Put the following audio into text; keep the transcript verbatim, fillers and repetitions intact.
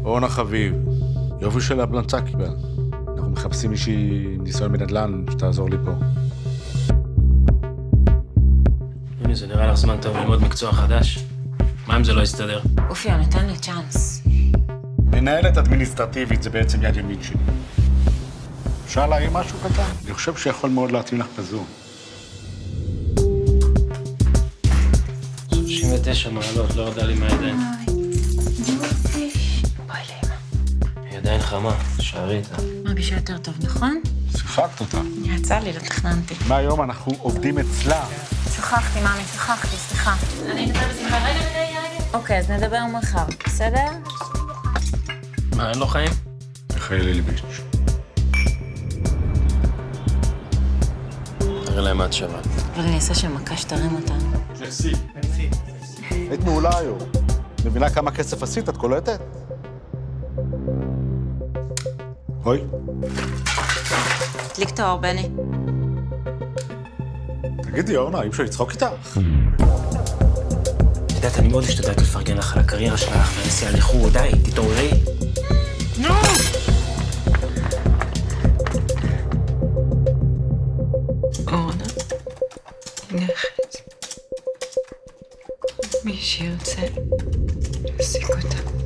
אורנה חביב, יופי של הבלנצה קיבל. אנחנו מחפשים מישהי עם ניסיון בנדל"ן שתעזור לי פה. הנה, זה נראה לך זמן טוב ללמוד מקצוע חדש. מה אם זה לא יסתדר? אופי, נתן לי צ'אנס. מנהלת אדמיניסטרטיבית זה בעצם יד ימין שלי. אפשר להעיר משהו קטן? אני חושב שיכול מאוד להתאים לך בזום. שלושים ותשע מעלות, לא ירדה לי מהידיים. בואי לאמא. היא עדיין חמה, שערי איתה. מרגישה יותר טוב, נכון? שיחקת אותה. יצא לי, לא תכננתי. מהיום אנחנו עובדים אצלה. שכחתי, מאמי, שכחתי, סליחה. אני אדבר בשמחה. רגע, רגע, רגע. אוקיי, אז נדבר מחר, בסדר? מה, אין לו חיים? מיכאל אלביץ'. תראה להם מה את שווה. אבל אני אעשה שמכה שתרים אותנו. ג'סי. היית מעולה היום. מבינה כמה כסף עשית, את קולטת? אוי. תדליק את האור, בני. תגידי, אורנה, אי אפשר לצחוק איתך? את יודעת, אני מאוד השתדלתי לפרגן לך על הקריירה שלך והנסיעה לחו"ל. די, תתעוררי. נו! אורנה, נכת. מי שירצה, תעסיק אותה.